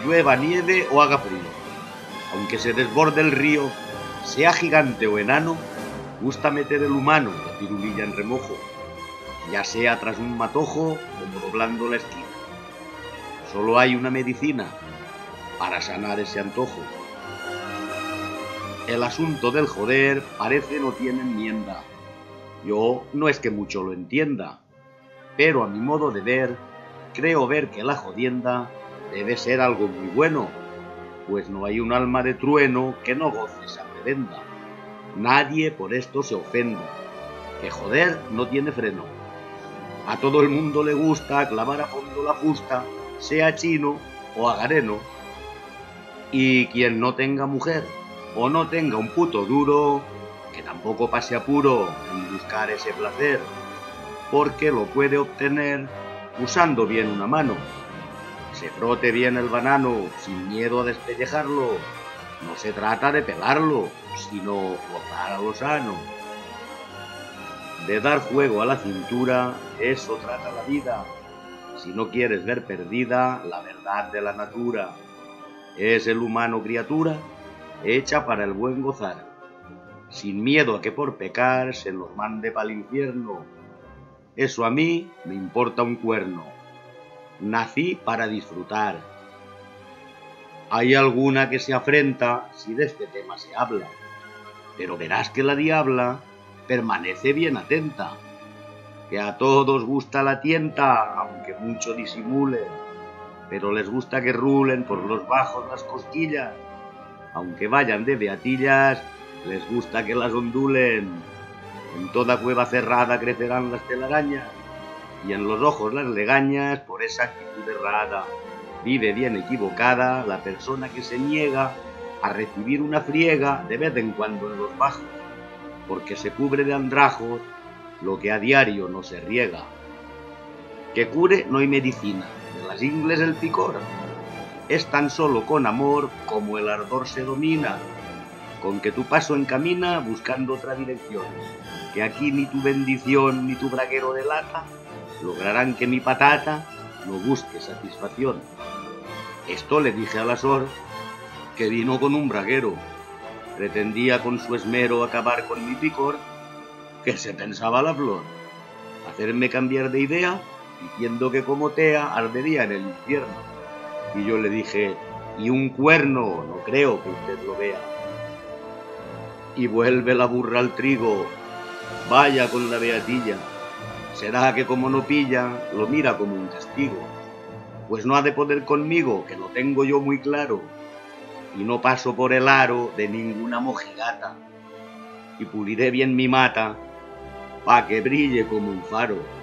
llueva, nieve o haga frío. Aunque se desborde el río, sea gigante o enano, gusta meter el humano la pirulilla en remojo, ya sea tras un matojo como doblando la esquina. Solo hay una medicina para sanar ese antojo. El asunto del joder parece no tiene enmienda. Yo no es que mucho lo entienda, pero a mi modo de ver, creo ver que la jodienda debe ser algo muy bueno, pues no hay un alma de trueno que no goce esa prebenda. Nadie por esto se ofenda, que joder no tiene freno. A todo el mundo le gusta clavar a fondo la fusta, sea chino o agareno. Y quien no tenga mujer o no tenga un puto duro, que tampoco pase apuro en buscar ese placer, porque lo puede obtener usando bien una mano. Se frote bien el banano sin miedo a despellejarlo. No se trata de pelarlo, sino gozar a lo sano. De dar juego a la cintura, eso trata la vida. Si no quieres ver perdida la verdad de la natura, es el humano criatura hecha para el buen gozar, sin miedo a que por pecar se nos mande pa'l infierno. Eso a mí me importa un cuerno. Nací para disfrutar. Hay alguna que se afrenta si de este tema se habla, pero verás que la diabla permanece bien atenta, que a todos gusta la tienta, aunque mucho disimulen, pero les gusta que rulen por los bajos las cosquillas, aunque vayan de beatillas, les gusta que las ondulen. En toda cueva cerrada crecerán las telarañas, y en los ojos las legañas por esa actitud errada. Vive bien equivocada la persona que se niega a recibir una friega de vez en cuando en los bajos, porque se cubre de andrajos lo que a diario no se riega. Que cure no hay medicina, de las ingles el picor, es tan solo con amor como el ardor se domina, con que tu paso encamina buscando otra dirección, que aquí ni tu bendición ni tu braguero de lata lograrán que mi patata no busque satisfacción. Esto le dije al Azor, que vino con un braguero, pretendía con su esmero acabar con mi picor, que se pensaba la flor, hacerme cambiar de idea, diciendo que como tea ardería en el infierno. Y yo le dije, y un cuerno, no creo que usted lo vea. Y vuelve la burra al trigo, vaya con la beatilla, será que como no pilla, lo mira como un castigo. Pues no ha de poder conmigo, que lo tengo yo muy claro, y no paso por el aro de ninguna mojigata, y puliré bien mi mata, pa' que brille como un faro.